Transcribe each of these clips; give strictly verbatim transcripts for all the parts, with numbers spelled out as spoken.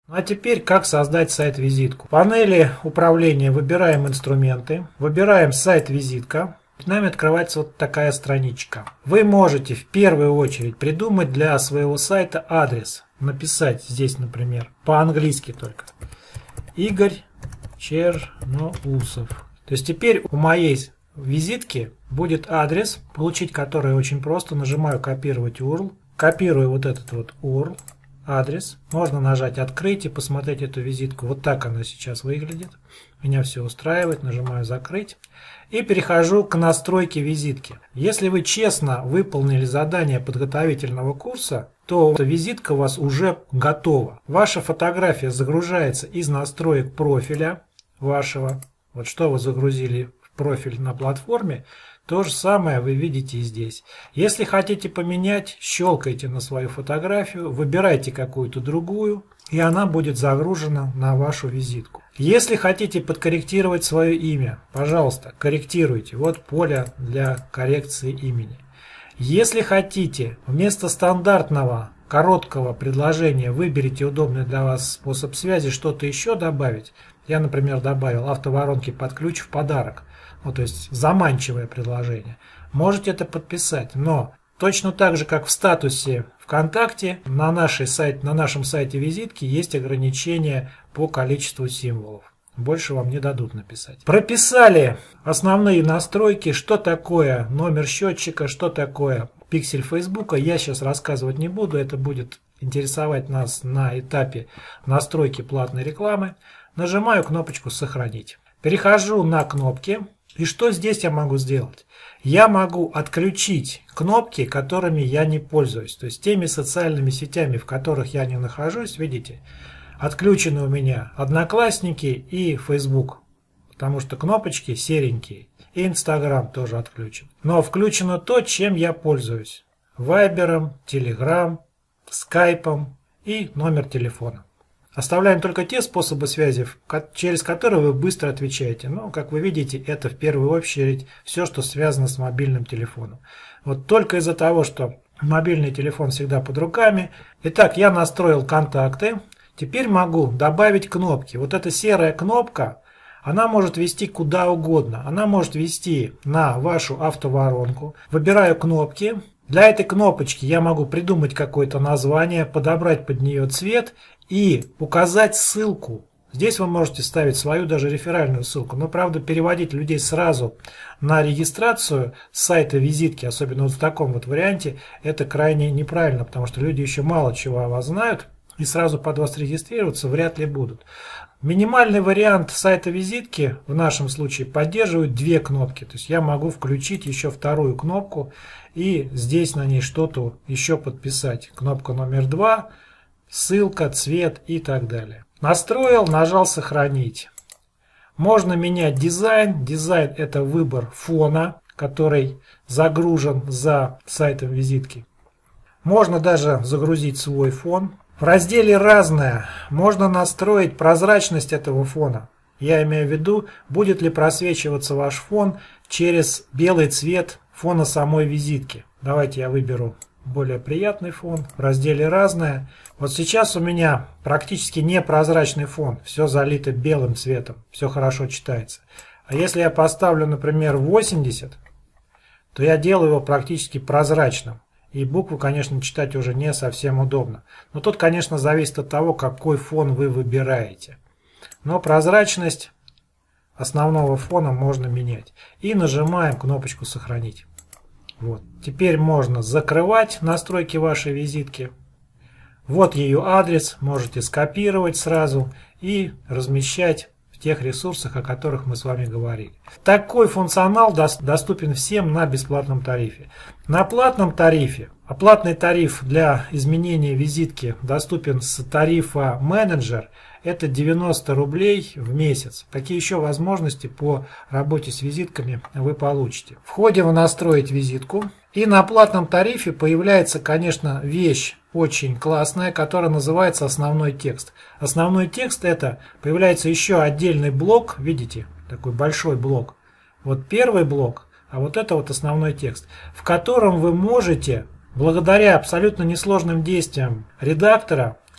А теперь как создать сайт-визитку. В панели управления выбираем инструменты, выбираем сайт-визитка. Перед нами открывается вот такая страничка. Вы можете в первую очередь придумать для своего сайта адрес. Написать здесь, например, по-английски только. Игорь Черноусов. То есть теперь у моей визитки будет адрес, получить который очень просто. Нажимаю копировать ю ар эл. Копирую вот этот вот ю ар эл. Адрес. Можно нажать «Открыть» и посмотреть эту визитку. Вот так она сейчас выглядит. Меня все устраивает. Нажимаю «Закрыть». И перехожу к настройке визитки. Если вы честно выполнили задание подготовительного курса, то визитка у вас уже готова. Ваша фотография загружается из настроек профиля вашего. Вот что вы загрузили в профиль на платформе, то же самое вы видите и здесь. Если хотите поменять, щелкайте на свою фотографию, выбирайте какую-то другую, и она будет загружена на вашу визитку. Если хотите подкорректировать свое имя, пожалуйста, корректируйте. Вот поле для коррекции имени. Если хотите вместо стандартного короткого предложения выберите удобный для вас способ связи, что-то еще добавить. Я, например, добавил автоворонки под ключ в подарок. Ну, то есть заманчивое предложение. Можете это подписать, но точно так же, как в статусе ВКонтакте, на, нашей сайт, на нашем сайте визитки есть ограничения по количеству символов. Больше вам не дадут написать. Прописали основные настройки, что такое номер счетчика, что такое пиксель Фейсбука. Я сейчас рассказывать не буду, это будет интересовать нас на этапе настройки платной рекламы. Нажимаю кнопочку «Сохранить». Перехожу на кнопки. И что здесь я могу сделать? Я могу отключить кнопки, которыми я не пользуюсь. То есть теми социальными сетями, в которых я не нахожусь, видите, отключены у меня Одноклассники и Facebook. Потому что кнопочки серенькие. И Instagram тоже отключен. Но включено то, чем я пользуюсь. Вайбером, Telegram, Скайпом и номер телефона. Оставляем только те способы связи, через которые вы быстро отвечаете. Но, как вы видите, это в первую очередь все, что связано с мобильным телефоном. Вот только из-за того, что мобильный телефон всегда под руками. Итак, я настроил контакты. Теперь могу добавить кнопки. Вот эта серая кнопка, она может вести куда угодно. Она может вести на вашу автоворонку. Выбираю кнопки. Для этой кнопочки я могу придумать какое-то название, подобрать под нее цвет и указать ссылку. Здесь вы можете ставить свою даже реферальную ссылку. Но, правда, переводить людей сразу на регистрацию с сайта визитки, особенно вот в таком вот варианте, это крайне неправильно, потому что люди еще мало чего о вас знают и сразу под вас регистрироваться вряд ли будут. Минимальный вариант сайта визитки в нашем случае поддерживает две кнопки. То есть я могу включить еще вторую кнопку и здесь на ней что-то еще подписать. Кнопка номер два, ссылка, цвет и так далее. Настроил, нажал «Сохранить». Можно менять дизайн. Дизайн – это выбор фона, который загружен за сайтом визитки. Можно даже загрузить свой фон. В разделе «Разное» можно настроить прозрачность этого фона. Я имею в виду, будет ли просвечиваться ваш фон через белый цвет фона самой визитки. Давайте я выберу более приятный фон. В разделе «Разное». Вот сейчас у меня практически непрозрачный фон. Все залито белым цветом. Все хорошо читается. А если я поставлю, например, восемьдесят, то я делаю его практически прозрачным. И букву, конечно, читать уже не совсем удобно. Но тут, конечно, зависит от того, какой фон вы выбираете. Но прозрачность основного фона можно менять. И нажимаем кнопочку «Сохранить». Вот. Теперь можно закрывать настройки вашей визитки. Вот ее адрес. Можете скопировать сразу и размещать в тех ресурсах, о которых мы с вами говорили. Такой функционал доступен всем на бесплатном тарифе. На платном тарифе, а платный тариф для изменения визитки доступен с тарифа менеджер, это девяносто рублей в месяц. Какие еще возможности по работе с визитками вы получите? Входим в «Настроить визитку». И на платном тарифе появляется, конечно, вещь очень классная, которая называется «Основной текст». Основной текст — это появляется еще отдельный блок, видите, такой большой блок. Вот первый блок, а вот это вот основной текст, в котором вы можете, благодаря абсолютно несложным действиям редактора,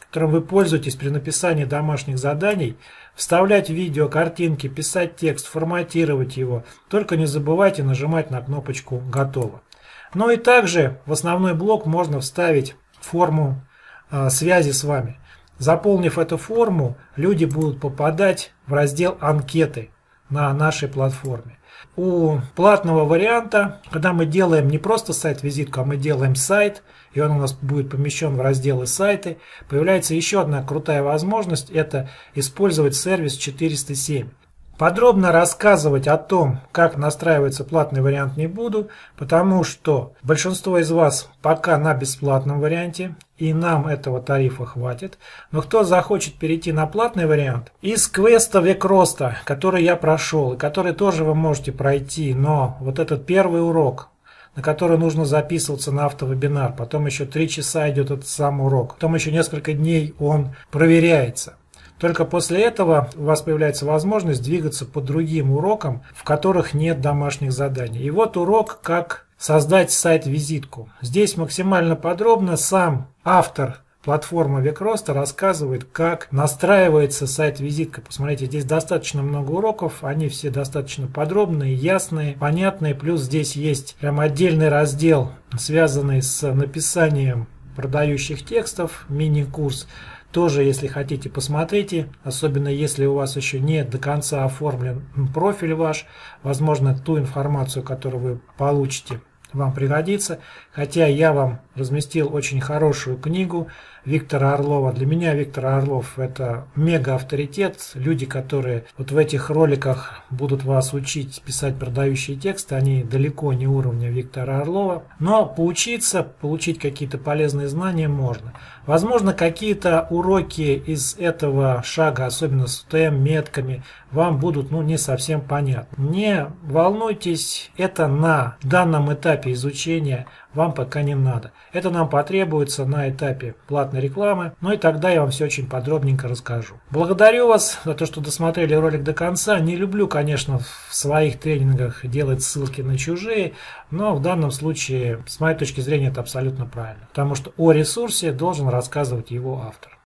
которым вы пользуетесь при написании домашних заданий, вставлять видео, картинки, писать текст, форматировать его. Только не забывайте нажимать на кнопочку «Готово». Ну и также в основной блок можно вставить форму э, связи с вами. Заполнив эту форму, люди будут попадать в раздел «Анкеты» на нашей платформе. У платного варианта, когда мы делаем не просто сайт-визитку, а мы делаем сайт, и он у нас будет помещен в разделы «Сайты», появляется еще одна крутая возможность – это использовать сервис четыреста семь. Подробно рассказывать о том, как настраивается платный вариант, не буду, потому что большинство из вас пока на бесплатном варианте, и нам этого тарифа хватит. Но кто захочет перейти на платный вариант, из квеста «Век роста», который я прошел, и который тоже вы можете пройти, но вот этот первый урок, на который нужно записываться на автовебинар, потом еще три часа идет этот сам урок, потом еще несколько дней он проверяется. Только после этого у вас появляется возможность двигаться по другим урокам, в которых нет домашних заданий. И вот урок, как создать сайт-визитку. Здесь максимально подробно сам автор платформы «Век роста» рассказывает, как настраивается сайт-визитка. Посмотрите, здесь достаточно много уроков, они все достаточно подробные, ясные, понятные. Плюс здесь есть прям отдельный раздел, связанный с написанием продающих текстов, мини-курс. Тоже, если хотите, посмотрите, особенно если у вас еще не до конца оформлен профиль ваш, возможно, ту информацию, которую вы получите, вам пригодится. Хотя я вам разместил очень хорошую книгу Виктора Орлова. Для меня Виктор Орлов — это мега авторитет. Люди, которые вот в этих роликах будут вас учить писать продающие тексты, они далеко не уровня Виктора Орлова. Но поучиться, получить какие-то полезные знания можно. Возможно, какие-то уроки из этого шага, особенно с ю ти эм-метками, вам будут ну, не совсем понятны. Не волнуйтесь, это на данном этапе изучения вам пока не надо. Это нам потребуется на этапе платной рекламы, ну и тогда я вам все очень подробненько расскажу. Благодарю вас за то, что досмотрели ролик до конца. Не люблю, конечно, в своих тренингах делать ссылки на чужие, но в данном случае, с моей точки зрения, это абсолютно правильно, потому что о ресурсе должен рассказывать его автор.